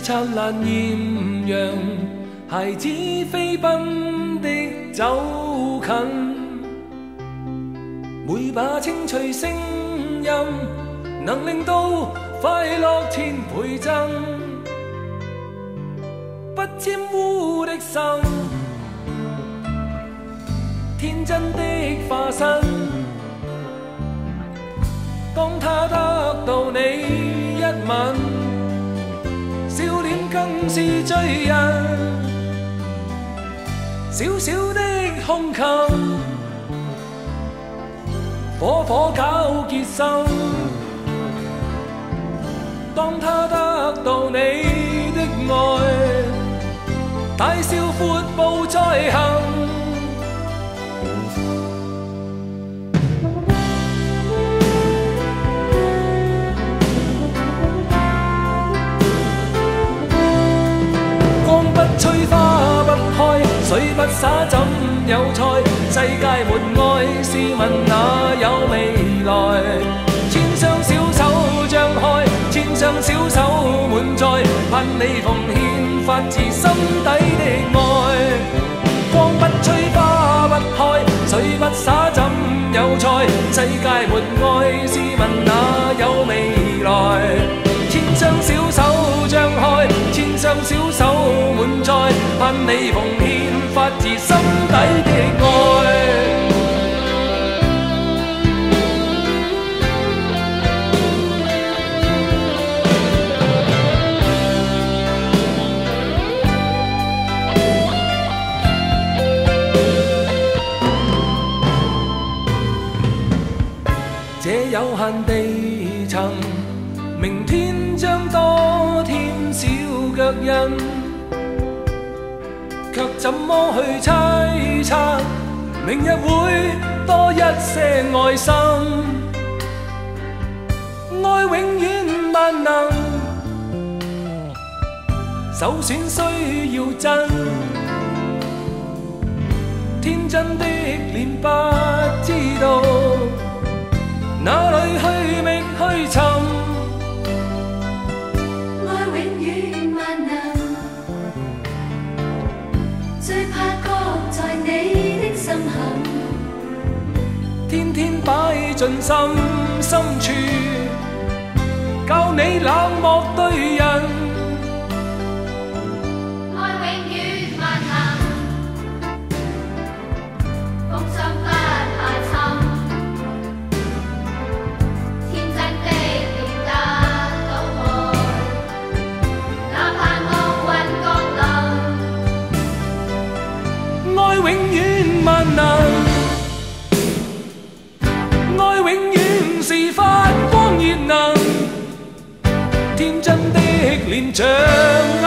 灿烂豔陽，孩子飛奔的走近，每把清脆聲音能令到快樂千倍增，不沾污的心，天真的化身。當他得到你一吻，笑臉更是醉人。小小的胸襟，火火皎潔心。當他得到你的愛，大笑闊步再行。光不吹花不開，水不灑怎有菜？世界沒愛，試問哪有未來？千雙小手張開，千雙小手滿載，盼你奉獻發自心底的愛。光不吹花不開，水不灑怎有菜？世界沒愛，試問哪有未來？千雙小手張開，千雙小手滿載，盼你奉獻發自心底的愛。這有限地層，明天將多添小腳印，卻怎麼去猜測，明日會多一些愛心。愛永遠萬能，首選需要真，天真的臉不知道哪裏去覓去尋。 愛永遠萬能，最怕擱在你的心坎， 天天擺進心深處，教你冷漠對人。 愛永遠萬能，風霜不怕侵，天真的臉得到愛，哪怕厄運降臨。 愛永遠萬能，愛永遠是發光熱能，天真的臉像